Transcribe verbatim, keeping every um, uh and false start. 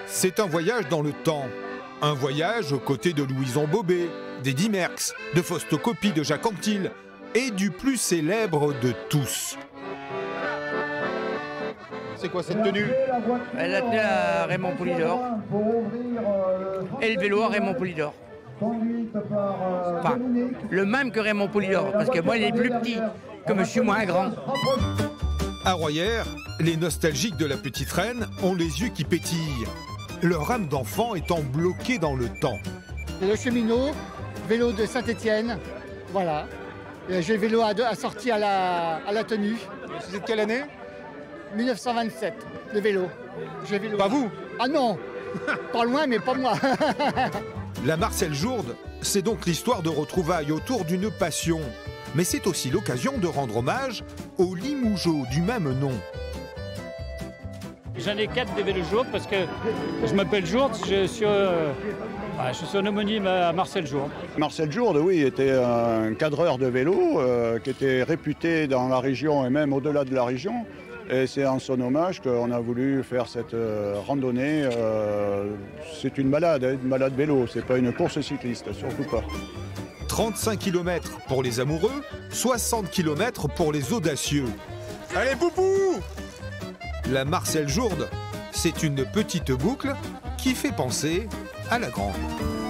C'est un voyage dans le temps. Un voyage aux côtés de Louison Bobet, d'Eddy Merckx, de Fausto Coppi, de Jacques Anquetil et du plus célèbre de tous. C'est quoi cette tenue? Elle a tenue à Raymond Poulidor et le vélo à Raymond Poulidor. Enfin, le même que Raymond Poulidor, parce que moi il est plus petit, comme je suis moins grand. À Royères, les nostalgiques de la petite reine ont les yeux qui pétillent. Leur âme d'enfant étant bloquée dans le temps. Le cheminot, vélo de Saint-Étienne, voilà. J'ai le vélo assorti à la, à la tenue. C'est de quelle année? mille neuf cent vingt-sept, le vélo. vélo. Pas vous? Ah non, pas loin, mais pas moi. La Marcel Jourde, c'est donc l'histoire de retrouvailles autour d'une passion. Mais c'est aussi l'occasion de rendre hommage au Limougeot du même nom. J'en ai quatre des vélos Jourde parce que je m'appelle Jourde, je suis, euh, bah, je suis un homonyme à Marcel Jourde. Marcel Jourde, oui, était un cadreur de vélo euh, qui était réputé dans la région et même au-delà de la région. Et c'est en son hommage qu'on a voulu faire cette euh, randonnée. Euh, c'est une balade, hein, une balade vélo, c'est pas une course cycliste, surtout pas. trente-cinq kilomètres pour les amoureux, soixante kilomètres pour les audacieux. Allez, Poupou! La Marcel Jourde, c'est une petite boucle qui fait penser à la grande.